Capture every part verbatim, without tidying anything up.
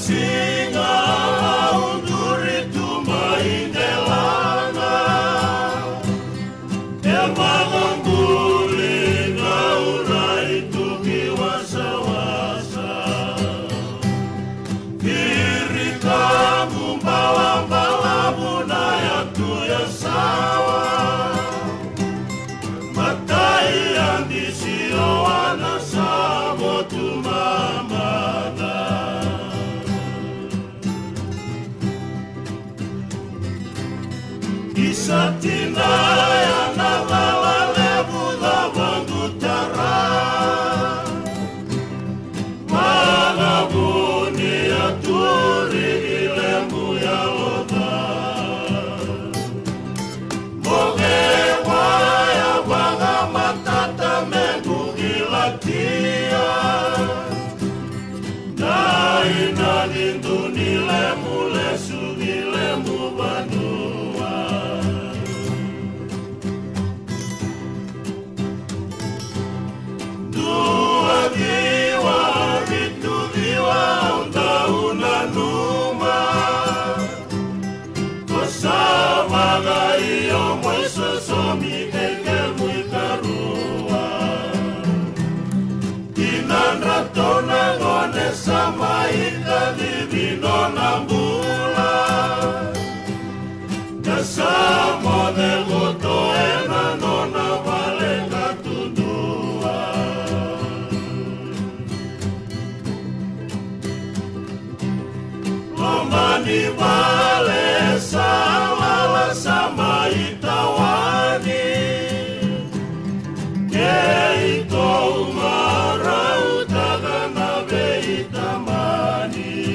singa unduri tumaindelana Emangambuli na urai tukiwasa-wasa Kiri kamu bawa-bawamu na yatu ya sawa Matai yang disiowana samo tumamana Isatina ya nalala lebu lawangu tara Malabuni ya turi ilemu ya loba Mogewa ya wanga matata mengu ilatia Daina linduni lemu lesu ilemu banua Dua viwa vitu viwa unda numa Kosama gaiyo mweso somi kenge muikarua Inandratona ngone sama ika divino nambula Kasamo del goto ena nona vale katundua Lomani vale salala sama itawani Keito umarau tagana beitamani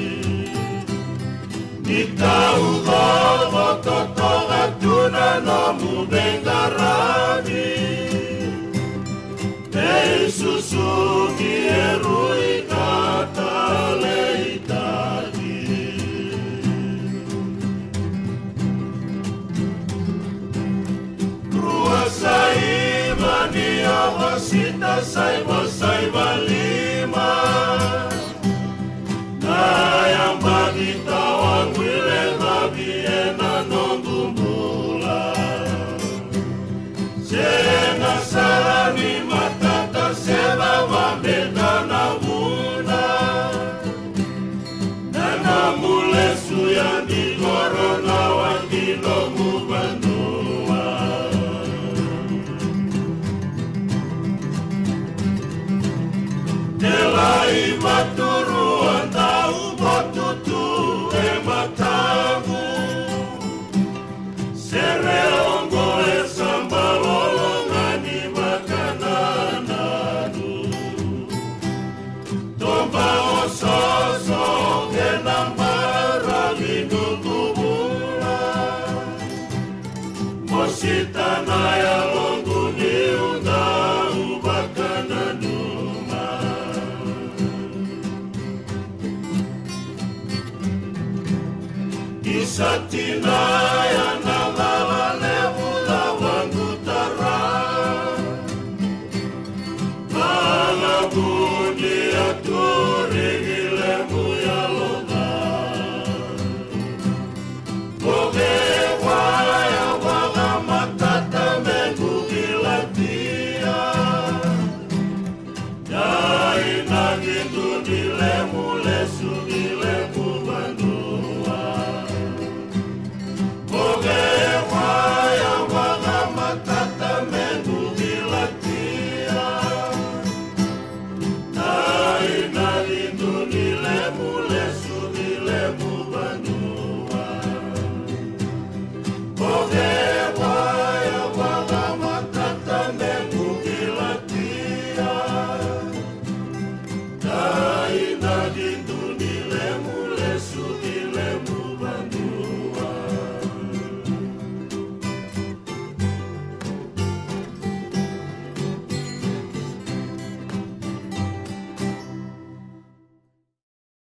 Itau gogo totoga tuna nomu bengarani Tei susungi erui kata leitadi Ruasai mani awasita saiba saiba lima Nayang bagi tawang wile gabi ena nongumbula Sena sarani matata seba wambeda na muna Nana mule suyan di korona wandino mubanua Delai maturu antau botutu ematamu Sere ongo esamba lolongani makanananu Tomba ososo kenambara minungubula Mositana ya longu niunda ubakananuma Isatina ya nalala lebu lawangu tara Malabuni ya turi ilemu ya loba Mogewa ya wanga matata mengu ilatiya Daina linduni lemu lesu ilemu banua Dua viwa vitu viwa unda numa Kosama gaiyo mweso somi kenge muikarua Inandratona ngone sama ika divino nambula Kasamo del goto ena nona vale katundua Lomani vale salala sama itawani Keito umarau tagana beitamani Itau gogo totoga tuna nomu bengarani Nayang bagi tawang wile gabi ena nongumbula Sena sarani matata seba wambeda na muna Nana mule suyan di korona wandino mubanua Delai maturu antau botutu ematamu Sere ongo esamba lolongani makanananu Tomba ososo kenambara minungubula Mositana ya longu niunda ubakananuma Isatina